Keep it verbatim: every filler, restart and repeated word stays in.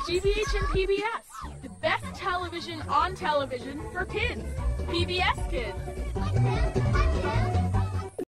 G B H and P B S, the best television on television for kids. P B S Kids.